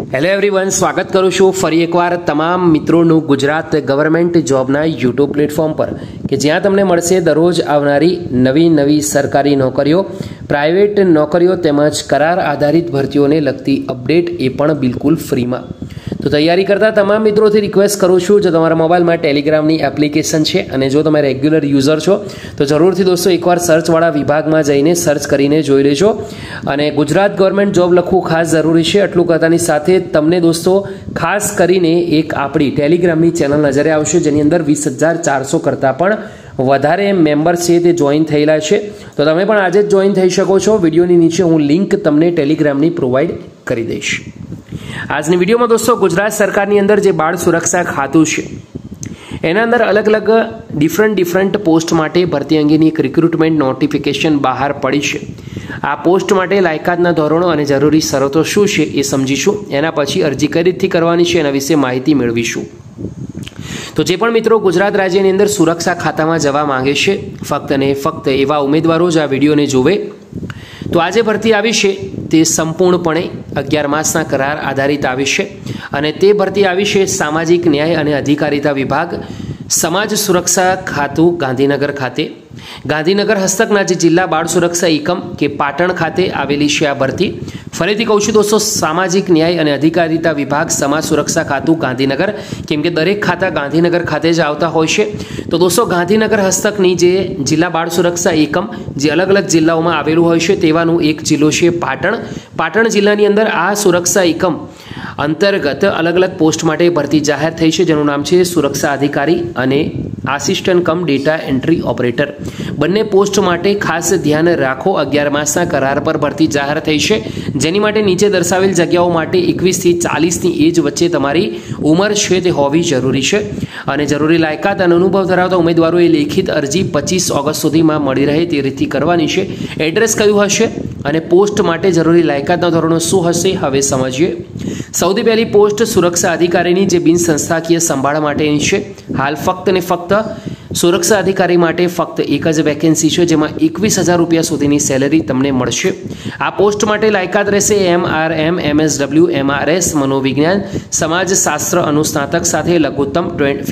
Hello everyone, સ્વાગત કરું છું ફરી એકવાર તમામ મિત્રોનું ગુજરાત ગવર્મેન્ટ જોબના યુટ્યુબ પ્લેટફોર્મ પર કે જ્યાં તમને મળશે દરરોજ આવનારી નવી સરકારી નોકરીઓ, પ્રાઇવેટ નોકરીઓ તેમજ કરાર આધારિત ભરતીઓને લગતી અપડેટ એ પણ બિલકુલ ફ્રીમાં। તો તૈયારી કરતા તમામ મિત્રોથી રિક્વેસ્ટ કરું છું, જો તમારા મોબાઈલમાં ટેલિગ્રામની એપ્લિકેશન છે અને જો તમે રેગ્યુલર યુઝર છો તો જરૂરથી દોસ્તો એકવાર સર્ચવાળા વિભાગમાં જઈને સર્ચ કરીને જોઈ લેજો। અને ગુજરાત ગવર્મેન્ટ જોબ લખવું ખાસ જરૂરી છે। એટલું કરતાની સાથે તમને દોસ્તો ખાસ કરીને એક આપણી ટેલિગ્રામની ચેનલ નજરે આવશે જેની અંદર 20,400 કરતાં પણ વધારે મેમ્બર છે તે જોઈન થયેલા છે। તો તમે પણ આજે જ જોઈન થઈ શકો છો। વિડીયોની નીચે હું લિંક તમને ટેલિગ્રામની પ્રોવાઈડ કરી દઈશ। આજની વિડીયોમાં દોસ્તો ગુજરાત સરકારની અંદર જે બાળ સુરક્ષા ખાતું છે એના અંદર અલગ અલગ ડિફરન્ટ પોસ્ટ માટે ભરતી અંગેની એક રિક્રુટમેન્ટ નોટિફિકેશન બહાર પડી છે। આ પોસ્ટ માટે લાયકાતના ધોરણો અને જરૂરી શરતો શું છે એ સમજીશું। એના પછી અરજી કઈ રીતથી કરવાની છે એના વિશે માહિતી મેળવીશું। તો જે પણ મિત્રો ગુજરાત રાજ્યની અંદર સુરક્ષા ખાતામાં જવા માંગે છે ફક્ત ને ફક્ત એવા ઉમેદવારો જ આ વિડીયોને જોવે। તો આજે ભરતી આવી છે તે સંપૂર્ણપણે 11 માસના કરાર આધારિત આવી છે અને તે ભરતી આવી છે સામાજિક ન્યાય અને અધિકારીતા વિભાગ સમાજ સુરક્ષા ખાતું ગાંધીનગર ખાતે। ગાંધીનગર હસ્તકના જે જિલ્લા બાળ સુરક્ષા એકમ કે પાટણ ખાતે આવેલી છે આ ભરતી। ફરીથી કહું છું દોસ્તો, સામાજિક ન્યાય અને અધિકારીતા વિભાગ સમાજ સુરક્ષા ખાતું ગાંધીનગર, કેમ કે દરેક ખાતા ગાંધીનગર ખાતે જ આવતા હોય છે। તો દોસ્તો ગાંધીનગર હસ્તકની જે જિલ્લા બાળ સુરક્ષા એકમ જે અલગ અલગ જિલ્લાઓમાં આવેલું હોય છે તેવાનું એક જિલ્લો છે પાટણ। પાટણ જિલ્લાની અંદર આ સુરક્ષા એકમ અંતર્ગત અલગ અલગ પોસ્ટ માટે ભરતી જાહેર થઈ છે જેનું નામ છે સુરક્ષા અધિકારી અને assistant cum data entry operator. બંને પોસ્ટ માટે ખાસ ધ્યાન રાખો, 11 માસના કરાર પર ભરતી જાહેર થઈ છે જેની માટે નીચે દર્શાવેલ જગ્યાઓ માટે 21 થી 40ની એજ વચ્ચે તમારી ઉંમર છે તે હોવી જરૂરી છે અને જરૂરી લાયકાત અને અનુભવ ધરાવતા ઉમેદવારોએ લેખિત અરજી 25 ઓગસ્ટ સુધીમાં મળી રહે તે રીતથી કરવાની છે। એડ્રેસ કયું હશે અને પોસ્ટ માટે જરૂરી લાયકાતના ધોરણો શું હશે હવે સમજીએ। સૌથી પહેલી પોસ્ટ સુરક્ષા અધિકારીની જે બિન સંસ્થાકીય સંભાળ માટેની છે। હાલ ફક્ત ને ફક્ત સુરક્ષા અધિકારી માટે ફક્ત એક જ વેકેન્સી છે જેમાં 21,000 રૂપિયા સુધીની સેલેરી તમને મળશે। આ પોસ્ટ માટે લાયકાત રહેશે MRM, MSW, MRS, મનોવિજ્ઞાન, સમાજશાસ્ત્ર અનુસ્નાતક સાથે લઘુત્તમ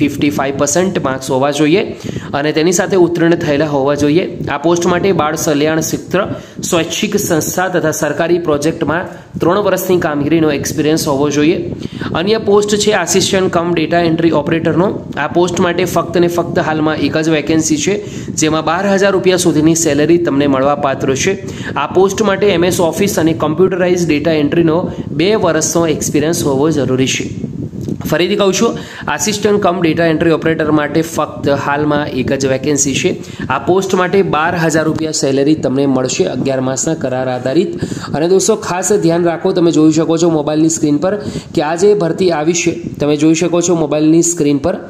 55% માર્ક્સ હોવા જોઈએ અને તેની સાથે ઉત્તીર્ણ થયેલા હોવા જોઈએ। આ પોસ્ટ માટે બાળ કલ્યાણ ક્ષેત્ર, સ્વૈચ્છિક સંસ્થા તથા સરકારી પ્રોજેક્ટમાં 3 વર્ષની કામગીરીનો એક્સપિરિયન્સ હોવો જોઈએ। અન્ય પોસ્ટ છે આસિસ્ટન્ટ કમ ડેટા એન્ટ્રી ઓપરેટરનો। આ પોસ્ટ માટે ફક્ત ને ફક્ત હાલમાં એક જ વેકેન્સી છે જેમાં 12,000 રૂપિયા સુધીની સેલેરી તમને મળવા પાત્ર છે। આ પોસ્ટ માટે MS ઓફિસ અને કમ્પ્યુટરાઇઝ ડેટા એન્ટ્રીનો 2 વર્ષનો એક્સપિરિયન્સ હોવો જરૂરી છે। ફરીથી કહું છું, assistant cum data entry operator માટે ફક્ત હાલમાં એક જ વેકેન્સી છે। આ પોસ્ટ માટે 12,000 રૂપિયા સેલેરી તમને મળશે 11 માસના કરાર આધારિત। અને દોસ્તો ખાસ ધ્યાન રાખો, તમે જોઈ શકો છો મોબાઈલની સ્ક્રીન પર કે આ જે ભરતી આવી છે તમે જોઈ શકો છો મોબાઈલની સ્ક્રીન પર।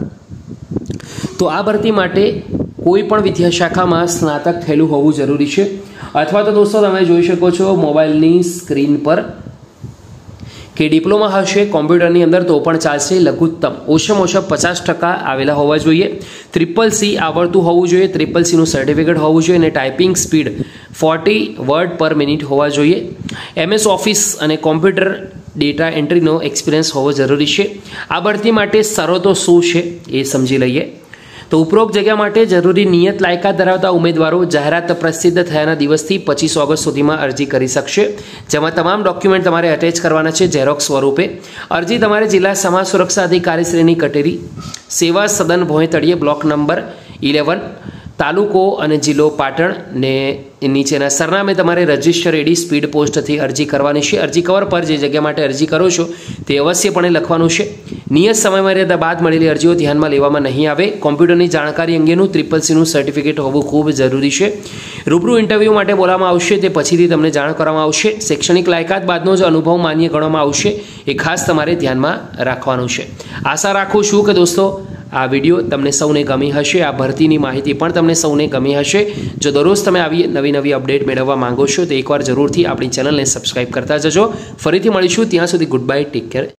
તો આ ભરતી માટે કોઈ પણ વિદ્યાશાખામાં સ્નાતક થયેલું હોવું જરૂરી છે અથવા તો દોસ્તો તમે જોઈ શકો છો મોબાઈલની સ્ક્રીન પર કે ડિપ્લોમા હશે કોમ્પ્યુટરની અંદર તો પણ ચાલશે। લઘુત્તમ ઓછામાં ઓછા 50% આવેલા હોવા જોઈએ। CCC આવડતું હોવું જોઈએ, CCCનું સર્ટિફિકેટ હોવું જોઈએ અને typing speed 40 word per minute હોવા જોઈએ। MS ઓફિસ અને કોમ્પ્યુટર ડેટા એન્ટ્રીનો એક્સપિરિયન્સ હોવો જરૂરી છે। આ ભરતી માટે શરતો શું છે એ સમજી લઈએ। તો ઉપરોક્ત જગ્યા માટે જરૂરી નિયત લાયકાત ધરાવતા ઉમેદવારો જાહેરાત પ્રસિદ્ધ થયાના દિવસથી 25 ઓગસ્ટ સુધીમાં અરજી કરી શકશે, જેમાં તમામ ડોક્યુમેન્ટ તમારે અટેચ કરવાના છે ઝેરોક્સ સ્વરૂપે। અરજી તમારે જિલ્લા સમાજ સુરક્ષા અધિકારીશ્રીની કચેરી, સેવા સદન ભોંયતળિયે, બ્લોક નંબર 11, તાલુકો અને જિલ્લો પાટણ ને નીચેના સરનામે તમારે રજિસ્ટર એડી સ્પીડ પોસ્ટથી અરજી કરવાની છે। અરજી કવર પર જે જગ્યા માટે અરજી કરો છો તે અવશ્યપણે લખવાનું છે। નિયત સમયમર્યાદા બાદ મળેલી અરજીઓ ધ્યાનમાં લેવામાં નહીં આવે। કોમ્પ્યુટરની જાણકારી અંગેનું CCCનું સર્ટિફિકેટ હોવું ખૂબ જરૂરી છે। રૂબરૂ ઇન્ટરવ્યૂ માટે બોલાવવામાં આવશે તે પછીથી તમને જાણ કરવામાં આવશે। શૈક્ષણિક લાયકાત બાદનો જ અનુભવ માન્ય ગણવામાં આવશે, એ ખાસ તમારે ધ્યાનમાં રાખવાનું છે। આશા રાખું છું કે દોસ્તો આ વિડીયો તમને સૌને ગમી હશે, આ ભરતીની માહિતી પણ તમને સૌને ગમી હશે। જો દરરોજ તમે આવી નવી અપડેટ મેળવવા માંગો છો તો એકવાર જરૂરથી આપણી ચેનલને સબસ્ક્રાઇબ કરતા જજો। ફરીથી મળીશું, ત્યાં સુધી ગુડ બાય, ટેક કેર।